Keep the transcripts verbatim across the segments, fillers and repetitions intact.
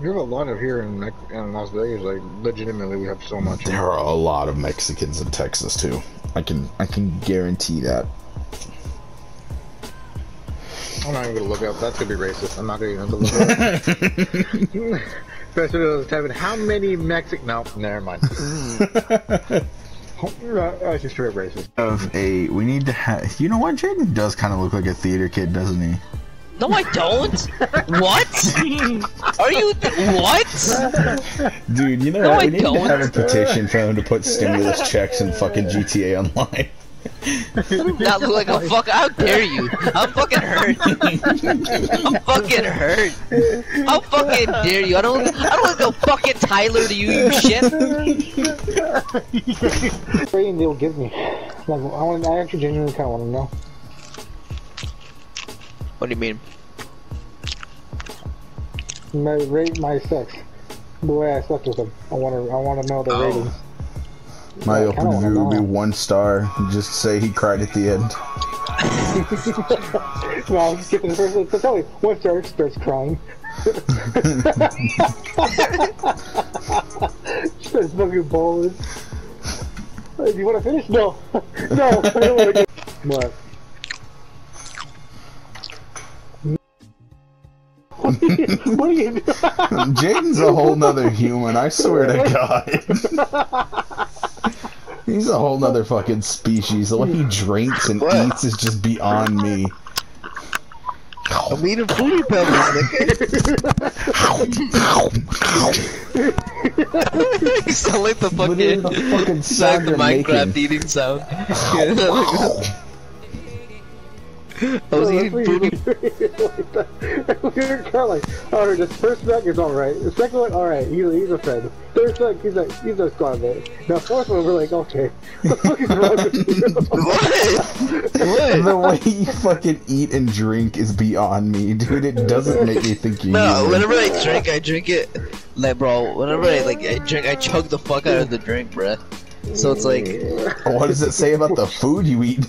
We have a lot of here in, in Las Vegas. Like, legitimately, we have so much. There are a lot of Mexicans in Texas too. I can I can guarantee that. I'm not even gonna look up. That's gonna be racist. I'm not gonna even look up. Especially typing, how many Mexican? No, never mind. That's just straight racist. Of a, we need to have. You know what? Jaden does kind of look like a theater kid, doesn't he? No, I don't. What? Are you? What? Dude, you know no, what? We I need don't. to have a petition for him to put stimulus checks in fucking G T A Online. Not look like a fuck. How dare you? I'm fucking hurt. I'm fucking hurt. How fucking dare you? I don't. I don't look like a fucking Tyler to you, you shit. Rating they'll give me. Like, I want. I actually genuinely kind of want to know. What do you mean? My rate my sex. The way I slept with them. I want to. I want to know the oh. ratings. My open review would be one star. Just say he cried at the end. No, I'm just skipping the first one. So tell me, one star starts crying. Starts fucking bawling. Do you want to finish? No. No, I don't want to get. What? What are you, what are you doing? Jaden's a whole nother human, I swear to God. He's a whole nother fucking species. The way he drinks and what? eats is just beyond me. I'm eating Fruity Pebbles, nigga. You sound like the fucking, the fucking sound like the Minecraft making. eating sound. I was oh, eating Fruity. We were kind of like, oh, the first back is alright. The second one, alright, he's, he's a friend. Third one, he's a, he's a squad mate. Now, fourth one, we're like, okay, what the fuck is wrong with you? What? What? The way you fucking eat and drink is beyond me, dude. It doesn't make me think you. No, whenever I drink, I drink it, like, bro, whenever I, like, I drink, I chug the fuck out of the drink, bruh. So it's like... What does it say about the food you eat?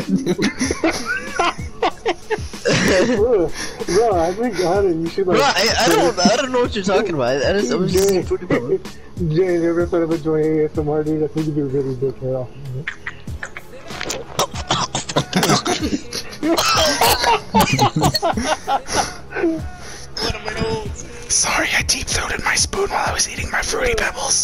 bro, bro, I think honey, you should like. Bro, I, I don't, I don't know what you're talking about. I just, I was just eating Fruity Pebbles. Jay, every time I'm enjoying A S M R, dude, I think you'd be really big here. Sorry, I deep throated my spoon while I was eating my Fruity Pebbles.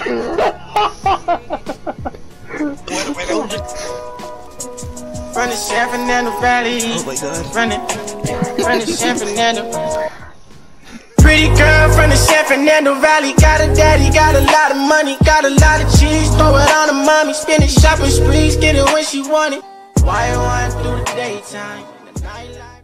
Running San Fernando Valley. Oh my God. Running, running San Fernando. Pretty girl from the San Fernando Valley. Got a daddy, got a lot of money, got a lot of cheese. Throw it on the mommy, spinning shopping sprees, get it when she want it. Why you want through the daytime, the nightlife.